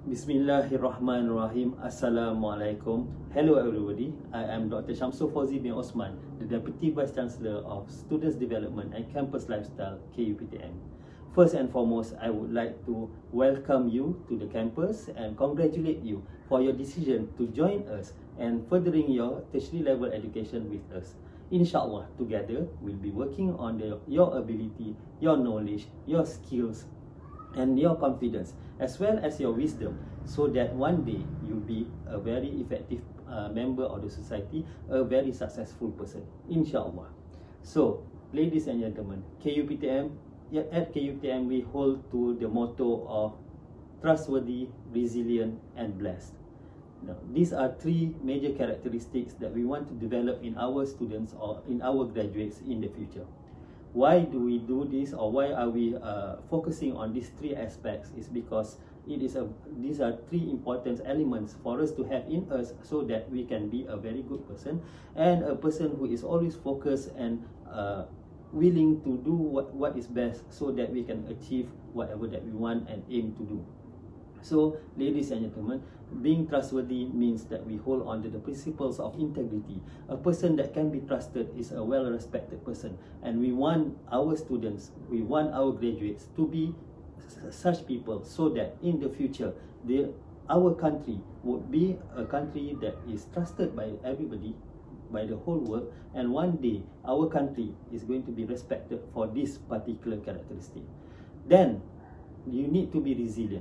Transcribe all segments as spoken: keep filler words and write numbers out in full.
Bismillahirrahmanirrahim. Assalamualaikum. Hello everybody. I am Doctor Shamsul Fauzi bin Osman, the Deputy Vice Chancellor of Students Development and Campus Lifestyle, K U P T M. First and foremost, I would like to welcome you to the campus and congratulate you for your decision to join us and furthering your tertiary level education with us. Inshallah, together we'll be working on the, your ability, your knowledge, your skills, and your confidence, as well as your wisdom, so that one day you'll be a very effective uh, member of the society, a very successful person, inshallah. So, ladies and gentlemen, K U P T M, at K U P T M we hold to the motto of trustworthy, resilient, and blessed. Now, these are three major characteristics that we want to develop in our students or in our graduates in the future. Why do we do this, or why are we uh, focusing on these three aspects? Is because it is a these are three important elements for us to have in us, so that we can be a very good person and a person who is always focused and uh, willing to do what, what is best, so that we can achieve whatever that we want and aim to do. So, ladies and gentlemen, being trustworthy means that we hold on to the principles of integrity. A person that can be trusted is a well-respected person, and we want our students, we want our graduates to be such people, so that in the future, they, our country would be a country that is trusted by everybody, by the whole world, and one day our country is going to be respected for this particular characteristic. Then, you need to be resilient.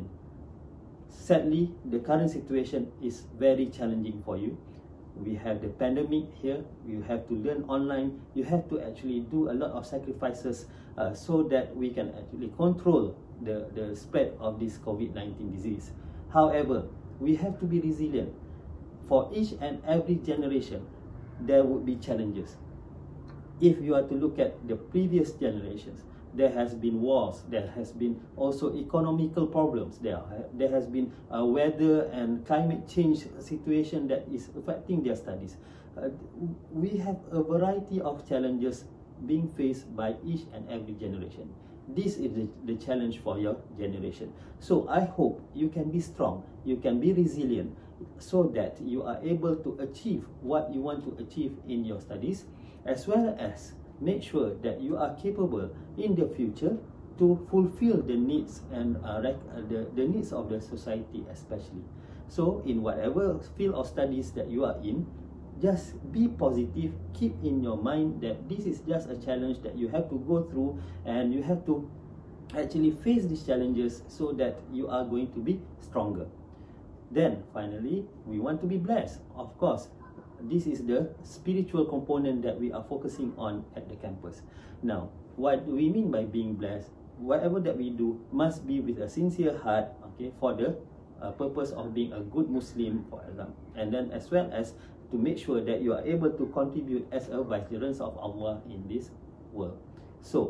Sadly, the current situation is very challenging for you. We have the pandemic here. You have to learn online. You have to actually do a lot of sacrifices uh, so that we can actually control the, the spread of this COVID nineteen disease. However, we have to be resilient. For each and every generation, there would be challenges. If you are to look at the previous generations, there has been wars, there has been also economical problems, there, there has been a weather and climate change situation that is affecting their studies. Uh, we have a variety of challenges being faced by each and every generation. This is the, the challenge for your generation. So I hope you can be strong, you can be resilient, so that you are able to achieve what you want to achieve in your studies, as well as make sure that you are capable in the future to fulfill the needs and uh, rec uh, the, the needs of the society especially. So in whatever field of studies that you are in, just be positive, keep in your mind that this is just a challenge that you have to go through, and you have to actually face these challenges so that you are going to be stronger. Then finally, we want to be blessed, of course. This is the spiritual component that we are focusing on at the campus. Now, what do we mean by being blessed? Whatever that we do must be with a sincere heart, okay, for the uh, purpose of being a good Muslim, for example, and then as well as to make sure that you are able to contribute as a vicegerent of Allah in this world. So,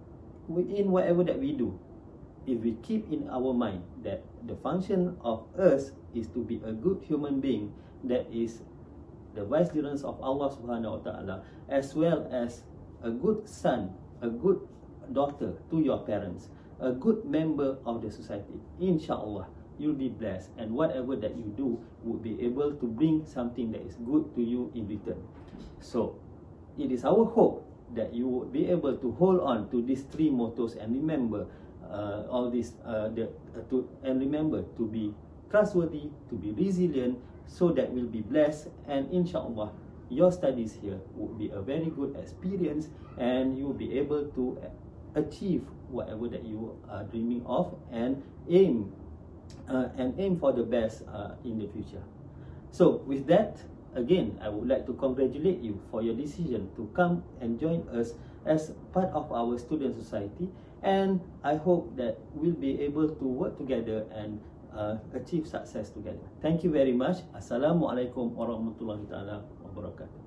within whatever that we do, if we keep in our mind that the function of us is to be a good human being that is the vicegerents of Allah subhanahu wa ta'ala, as well as a good son, a good daughter to your parents, a good member of the society, inshallah, you'll be blessed, and whatever that you do will be able to bring something that is good to you in return. So, it is our hope that you will be able to hold on to these three mottos and remember uh, all this, uh, the, uh, to, and remember to be trustworthy, to be resilient, so that we'll be blessed, and inshallah your studies here will be a very good experience, and you will be able to achieve whatever that you are dreaming of, and aim uh, and aim for the best uh, in the future. So with that, again, I would like to congratulate you for your decision to come and join us as part of our student society, and I hope that we'll be able to work together and Uh, achieve success together. Thank you very much. Assalamualaikum warahmatullahi wabarakatuh.